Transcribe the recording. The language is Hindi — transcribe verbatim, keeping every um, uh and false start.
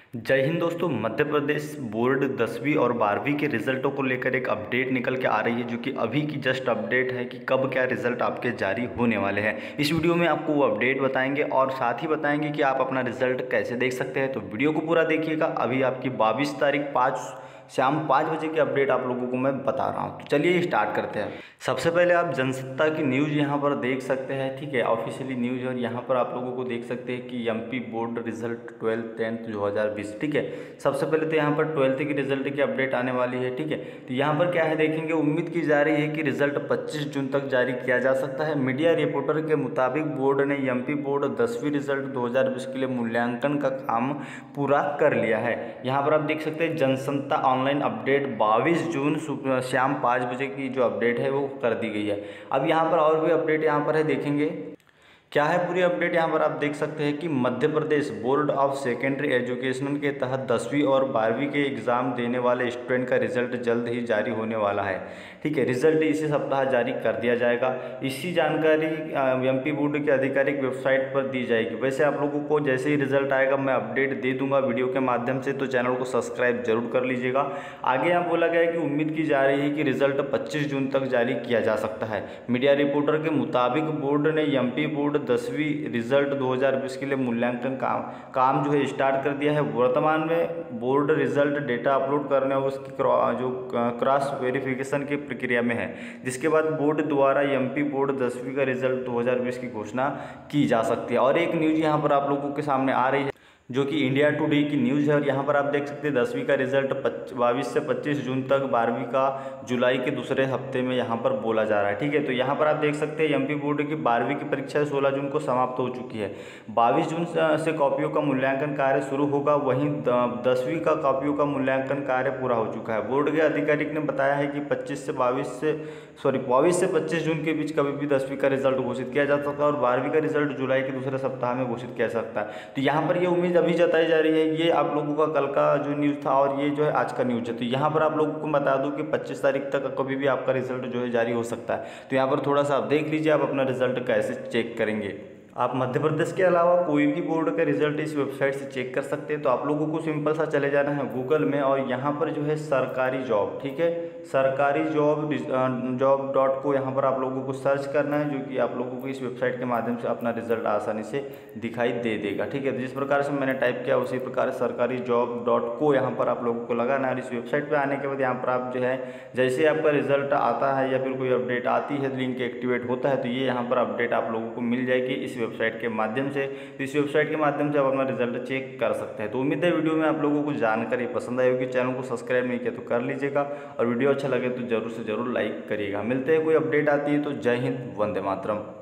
जय हिंद दोस्तों। मध्य प्रदेश बोर्ड दसवीं और बारहवीं के रिजल्टों को लेकर एक अपडेट निकल के आ रही है, जो कि अभी की जस्ट अपडेट है कि कब क्या रिजल्ट आपके जारी होने वाले हैं। इस वीडियो में आपको वो अपडेट बताएंगे और साथ ही बताएंगे कि आप अपना रिजल्ट कैसे देख सकते हैं। तो वीडियो को पूरा देखिएगा। अभी आपकी बाईस तारीख पाँच शाम पाँच बजे की अपडेट आप लोगों को मैं बता रहा हूँ। तो चलिए स्टार्ट करते हैं। सबसे पहले आप जनसत्ता की न्यूज़ यहाँ पर देख सकते हैं, ठीक है, ऑफिशियली न्यूज़। और यहाँ पर आप लोगों को देख सकते हैं कि MP board result twelfth tenth दो हज़ार बीस, ठीक है। सबसे पहले तो यहाँ पर ट्वेल्थ की रिजल्ट की अपडेट आने वाली है, ठीक है। तो यहाँ पर क्या है देखेंगे, उम्मीद की जा रही है कि रिजल्ट पच्चीस जून तक जारी किया जा सकता है। मीडिया रिपोर्टर के मुताबिक बोर्ड ने एमपी बोर्ड दसवीं रिजल्ट दो हज़ार बीस के लिए मूल्यांकन का काम पूरा कर लिया है। यहाँ पर आप देख सकते हैं जनसत्ता ऑनलाइन अपडेट बाईस जून शाम पाँच बजे की जो अपडेट है वो कर दी गई है। अब यहाँ पर और भी अपडेट यहाँ पर है, देखेंगे क्या है पूरी अपडेट। यहाँ पर आप देख सकते हैं कि Madhya Pradesh board of secondary education के तहत दसवीं और बारहवीं के एग्ज़ाम देने वाले स्टूडेंट का रिजल्ट जल्द ही जारी होने वाला है, ठीक है। रिजल्ट इसी सप्ताह जारी कर दिया जाएगा। इसी जानकारी एमपी बोर्ड की आधिकारिक वेबसाइट पर दी जाएगी। वैसे आप लोगों को जैसे ही रिजल्ट आएगा मैं अपडेट दे दूंगा वीडियो के माध्यम से, तो चैनल को सब्सक्राइब जरूर कर लीजिएगा। आगे यहाँ बोला गया है कि उम्मीद की जा रही है कि रिजल्ट पच्चीस जून तक जारी किया जा सकता है। मीडिया रिपोर्टर के मुताबिक बोर्ड ने एमपी बोर्ड दसवीं रिजल्ट दो हज़ार बीस के लिए मूल्यांकन काम काम जो है स्टार्ट कर दिया है। वर्तमान में बोर्ड रिजल्ट डेटा अपलोड करने और उसकी जो क्रॉस वेरिफिकेशन की प्रक्रिया में है, जिसके बाद बोर्ड द्वारा एमपी बोर्ड दसवीं का रिजल्ट दो हज़ार बीस की घोषणा की जा सकती है। और एक न्यूज़ यहाँ पर आप लोगों के सामने आ रही है, जो कि इंडिया टुडे की न्यूज़ है। और यहाँ पर आप देख सकते हैं दसवीं का रिजल्ट बाईस से पच्चीस जून तक, बारहवीं का जुलाई के दूसरे हफ्ते में यहाँ पर बोला जा रहा है, ठीक है। तो यहाँ पर आप देख सकते हैं एमपी बोर्ड की बारहवीं की परीक्षा सोलह जून को समाप्त हो चुकी है। बाईस जून से कॉपियों का मूल्यांकन कार्य शुरू होगा। वहीं दसवीं का कॉपियों का मूल्यांकन कार्य पूरा हो चुका है। बोर्ड के आधिकारिक ने बताया है कि पच्चीस से बाईस से सॉरी बाईस से पच्चीस जून के बीच कभी भी दसवीं का रिजल्ट घोषित किया जा सकता है और बारहवीं का रिजल्ट जुलाई के दूसरे सप्ताह में घोषित किया जा सकता है। तो यहाँ पर ये उम्मीद अभी जताई जा रही है। ये आप लोगों का कल का जो न्यूज़ था और ये जो है आज का न्यूज़ है। तो यहाँ पर आप लोगों को बता दूं कि पच्चीस तारीख तक कभी भी आपका रिजल्ट जो है जारी हो सकता है। तो यहाँ पर थोड़ा सा आप देख लीजिए आप अपना रिजल्ट कैसे चेक करेंगे। आप मध्य प्रदेश के अलावा कोई भी बोर्ड का रिजल्ट इस वेबसाइट से चेक कर सकते हैं। तो आप लोगों को सिंपल सा चले जाना है गूगल में और यहाँ पर जो है सरकारी जॉब, ठीक है, सरकारी जॉब जॉब डॉट को यहाँ पर आप लोगों को सर्च करना है, जो कि आप लोगों को इस वेबसाइट के माध्यम से अपना रिजल्ट आसानी से दिखाई दे देगा, ठीक है। तो जिस प्रकार से मैंने टाइप किया उसी प्रकार सरकारी जॉब डॉट को यहाँ पर आप लोगों को लगाना है। और इस वेबसाइट पर आने के बाद यहाँ पर आप जो है जैसे आपका रिजल्ट आता है या फिर कोई अपडेट आती है, लिंक एक्टिवेट होता है, तो ये यहाँ पर अपडेट आप लोगों को मिल जाएगी इस वेबसाइट के माध्यम से। तो इस वेबसाइट के माध्यम से आप अपना रिजल्ट चेक कर सकते हैं। तो उम्मीद है वीडियो में आप लोगों को जानकारी पसंद आई होगी। चैनल को सब्सक्राइब नहीं किया तो कर लीजिएगा और वीडियो अच्छा लगे तो जरूर से जरूर लाइक करिएगा। मिलते हैं कोई अपडेट आती है तो जय हिंद, वंदे मातरम।